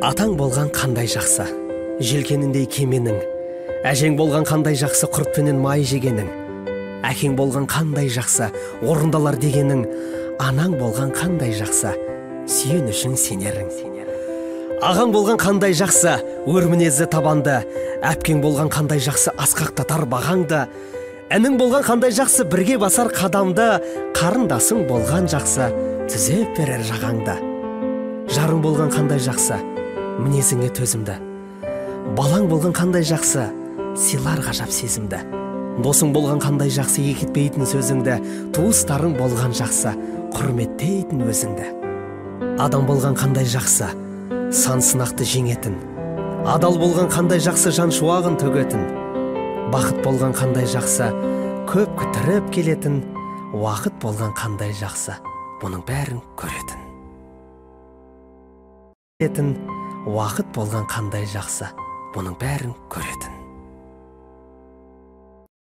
Атаң болған қандай жақсы, желкеніндей кеменің, әжең болған қандай жақсы, құртпенен май жегенің, әкең болған қандай жақсы, орындалар дегенің, анаң болған қандай жақсы, сүйенішің сенерің. Ағаң болған қандай жақсы, өр мінезі табанды, әпкең болған қандай жақсы, асқақтатар бағаңды, әнің болған қандай жақсы, бірге басар қадамды, қарындасың болған жақсы, түзеп берер жағаңды. Жарың болған қандай жақсы, мінезіңе төзімді, балаң болған қандай жақсы, сыйлар ғажап сезімді. Досың болған қандай жақсы, екітпейтін сөзіңді, туыстарың болған жақсы, құрметтейтін өзіңді. Адам болған қандай жақсы, сан сынақты жеңетін, адал болған қандай жақсы, жан шуағын төгетін. Бақыт болған қандай жақсы, көп күтіріп келетін, уақыт болған қандай жақсы, бұның бәрін көретін. Уақыт болған қандай жақсы, бұның бәрін көретін.